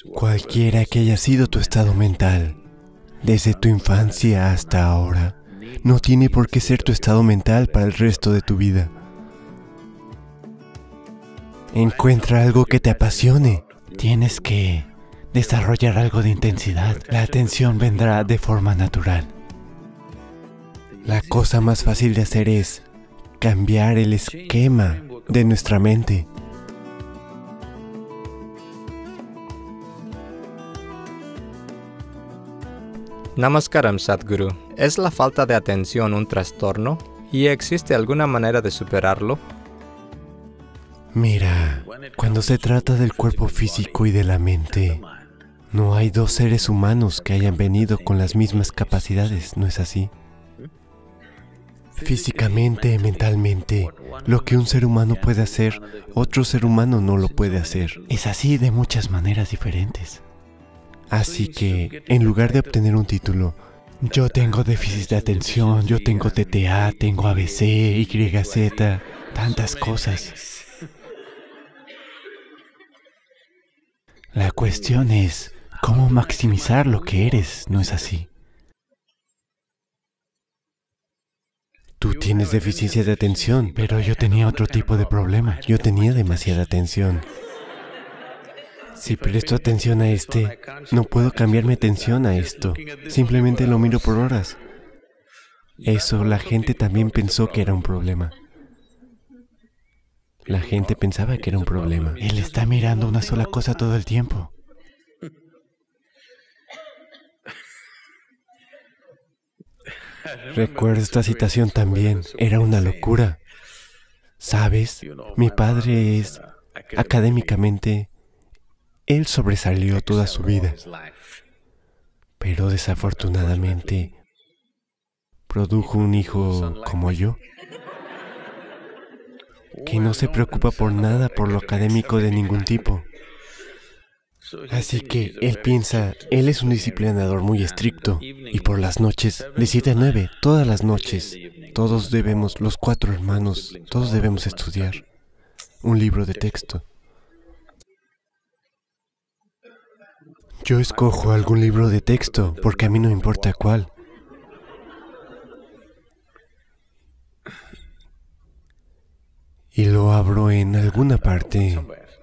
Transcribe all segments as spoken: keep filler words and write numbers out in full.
Cualquiera que haya sido tu estado mental, desde tu infancia hasta ahora, no tiene por qué ser tu estado mental para el resto de tu vida. Encuentra algo que te apasione. Tienes que desarrollar algo de intensidad. La atención vendrá de forma natural. La cosa más fácil de hacer es cambiar el esquema de nuestra mente. Namaskaram, Sadhguru. ¿Es la falta de atención un trastorno? ¿Y existe alguna manera de superarlo? Mira, cuando se trata del cuerpo físico y de la mente, no hay dos seres humanos que hayan venido con las mismas capacidades, ¿no es así? Físicamente, mentalmente, lo que un ser humano puede hacer, otro ser humano no lo puede hacer. Es así de muchas maneras diferentes. Así que, en lugar de obtener un título, yo tengo déficit de atención, yo tengo T T A, tengo A B C, Y Z, tantas cosas. La cuestión es cómo maximizar lo que eres, ¿no es así? Tú tienes deficiencia de atención, pero yo tenía otro tipo de problema. Yo tenía demasiada atención. Si presto atención a este, no puedo cambiar mi atención a esto. Simplemente lo miro por horas. Eso la gente también pensó que era un problema. La gente pensaba que era un problema. Él está mirando una sola cosa todo el tiempo. Recuerdo esta citación también. Era una locura. ¿Sabes? Mi padre es, académicamente, él sobresalió toda su vida. Pero desafortunadamente, produjo un hijo como yo, que no se preocupa por nada por lo académico de ningún tipo. Así que él piensa, él es un disciplinador muy estricto, y por las noches, de siete a nueve, todas las noches, todos debemos, los cuatro hermanos, todos debemos estudiar un libro de texto. Yo escojo algún libro de texto, porque a mí no me importa cuál. Y lo abro en alguna parte.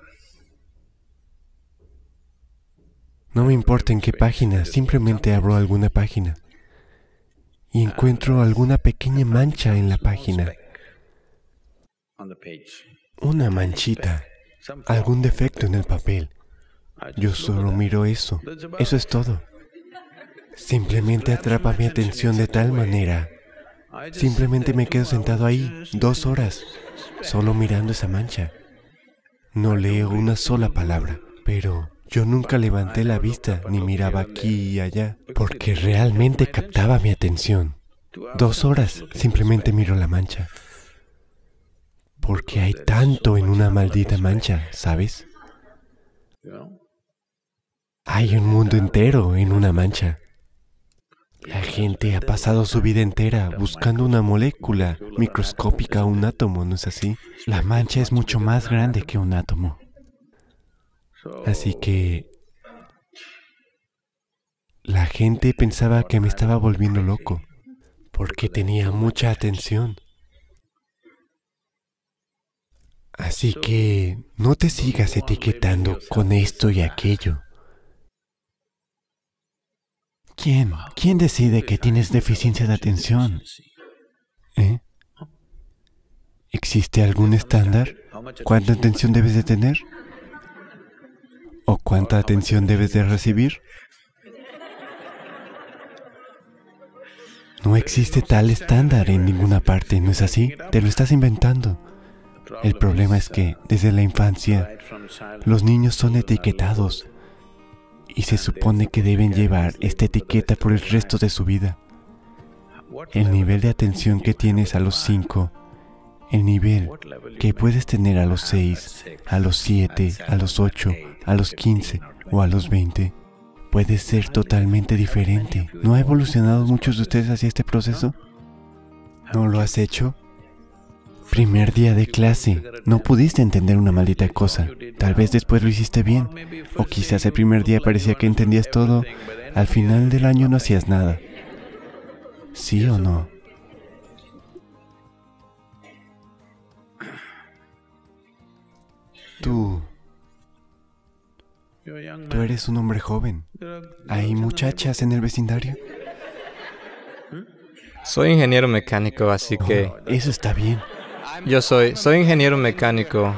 No me importa en qué página, simplemente abro alguna página. Y encuentro alguna pequeña mancha en la página. Una manchita, algún defecto en el papel. Yo solo miro eso, eso es todo. Simplemente atrapa mi atención de tal manera. Simplemente me quedo sentado ahí dos horas, solo mirando esa mancha. No leo una sola palabra, pero yo nunca levanté la vista ni miraba aquí y allá, porque realmente captaba mi atención. Dos horas, simplemente miro la mancha. Porque hay tanto en una maldita mancha, ¿sabes? Hay un mundo entero en una mancha. La gente ha pasado su vida entera buscando una molécula microscópica, un átomo, ¿no es así? La mancha es mucho más grande que un átomo. Así que la gente pensaba que me estaba volviendo loco, porque tenía mucha atención. Así que no te sigas etiquetando con esto y aquello. ¿Quién? ¿Quién decide que tienes deficiencia de atención? ¿Eh? ¿Existe algún estándar? ¿Cuánta atención debes de tener? ¿O cuánta atención debes de recibir? No existe tal estándar en ninguna parte, ¿no es así? Te lo estás inventando. El problema es que, desde la infancia, los niños son etiquetados y se supone que deben llevar esta etiqueta por el resto de su vida. El nivel de atención que tienes a los cinco, el nivel que puedes tener a los seis, a los siete, a los ocho, a los quince o a los veinte, puede ser totalmente diferente. ¿No ha evolucionado muchos de ustedes hacia este proceso? ¿No lo has hecho? Primer día de clase, no pudiste entender una maldita cosa. Tal vez después lo hiciste bien. O quizás el primer día parecía que entendías todo. Al final del año no hacías nada. ¿Sí o no? Tú... Tú eres un hombre joven. ¿Hay muchachas en el vecindario? Soy ingeniero mecánico, así que... Oh, eso está bien. Yo soy, soy ingeniero mecánico.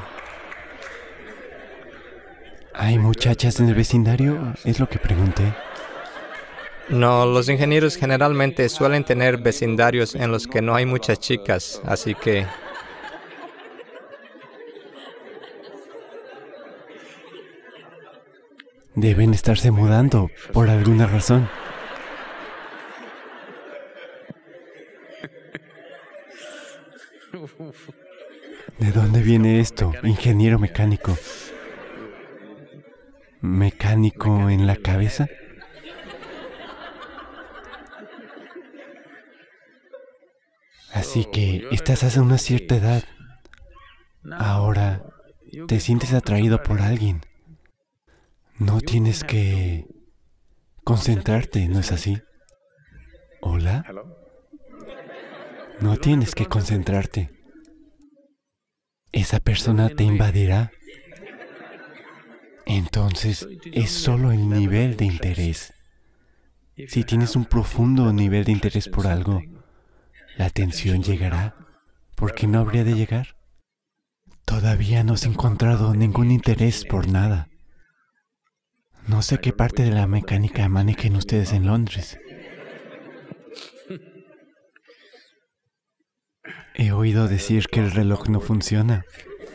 ¿Hay muchachas en el vecindario? Es lo que pregunté. No, los ingenieros generalmente suelen tener vecindarios en los que no hay muchas chicas, así que... Deben estarse mudando, por alguna razón. ¿De dónde viene esto, ingeniero mecánico? ¿Mecánico en la cabeza? Así que estás hace una cierta edad. Ahora te sientes atraído por alguien. No tienes que concentrarte, ¿no es así? ¿Hola? No tienes que concentrarte. Esa persona te invadirá. Entonces, es solo el nivel de interés. Si tienes un profundo nivel de interés por algo, la atención llegará. ¿Por qué no habría de llegar? Todavía no has encontrado ningún interés por nada. No sé qué parte de la mecánica manejen ustedes en Londres. He oído decir que el reloj no funciona.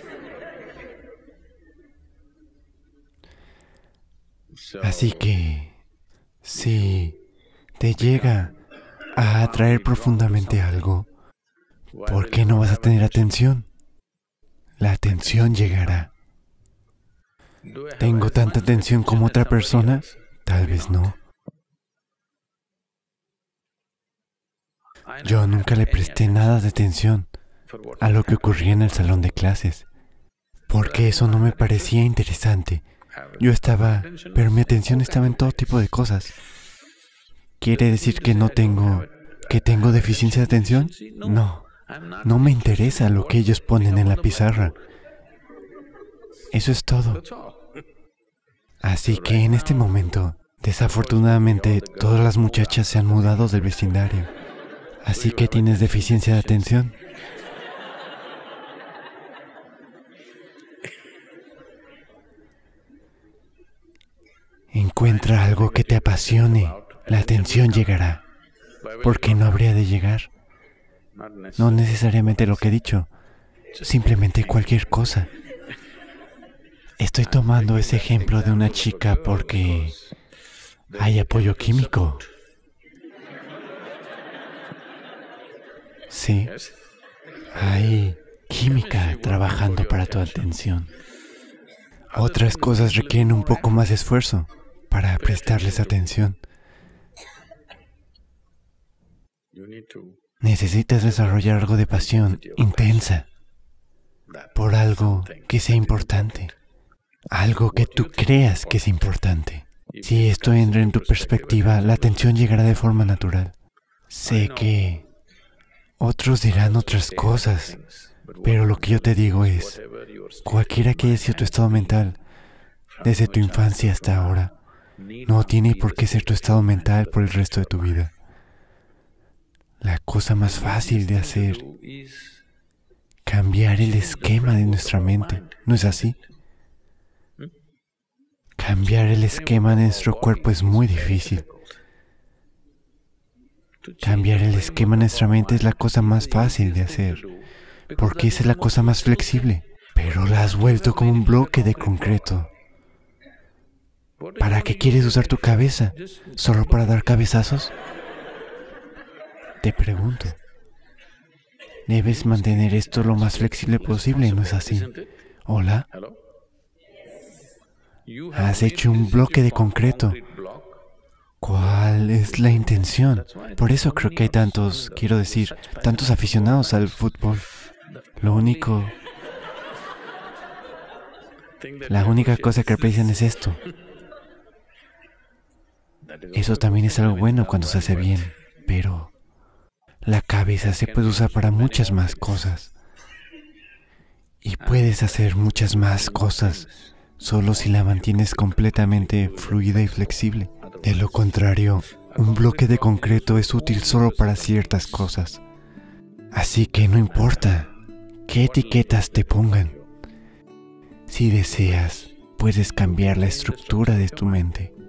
Así que, si te llega a atraer profundamente algo, ¿por qué no vas a tener atención? La atención llegará. ¿Tengo tanta atención como otra persona? Tal vez no. Yo nunca le presté nada de atención a lo que ocurría en el salón de clases, porque eso no me parecía interesante. Yo estaba, pero mi atención estaba en todo tipo de cosas. ¿Quiere decir que no tengo, que tengo deficiencia de atención? No, no me interesa lo que ellos ponen en la pizarra. Eso es todo. Así que en este momento, desafortunadamente, todas las muchachas se han mudado del vecindario. Así que tienes deficiencia de atención. Encuentra algo que te apasione. La atención llegará. ¿Por qué no habría de llegar? No necesariamente lo que he dicho. Simplemente cualquier cosa. Estoy tomando ese ejemplo de una chica porque hay apoyo químico. Sí, hay química trabajando para tu atención. Otras cosas requieren un poco más de esfuerzo para prestarles atención. Necesitas desarrollar algo de pasión intensa por algo que sea importante. Algo que tú creas que es importante. Si esto entra en tu perspectiva, la atención llegará de forma natural. Sé que otros dirán otras cosas, pero lo que yo te digo es, cualquiera que haya sido tu estado mental, desde tu infancia hasta ahora, no tiene por qué ser tu estado mental por el resto de tu vida. La cosa más fácil de hacer, cambiar el esquema de nuestra mente, ¿no es así? Cambiar el esquema de nuestro cuerpo es muy difícil. Cambiar el esquema de nuestra mente es la cosa más fácil de hacer, porque esa es la cosa más flexible, pero la has vuelto como un bloque de concreto. ¿Para qué quieres usar tu cabeza? ¿Solo para dar cabezazos? Te pregunto. Debes mantener esto lo más flexible posible, ¿no es así? ¿Hola? Has hecho un bloque de concreto. ¿Cuál es la intención? Por eso creo que hay tantos, quiero decir, tantos aficionados al fútbol. Lo único... La única cosa que aprecian es esto. Eso también es algo bueno cuando se hace bien, pero la cabeza se puede usar para muchas más cosas. Y puedes hacer muchas más cosas solo si la mantienes completamente fluida y flexible. De lo contrario, un bloque de concreto es útil solo para ciertas cosas. Así que no importa qué etiquetas te pongan. Si deseas, puedes cambiar la estructura de tu mente.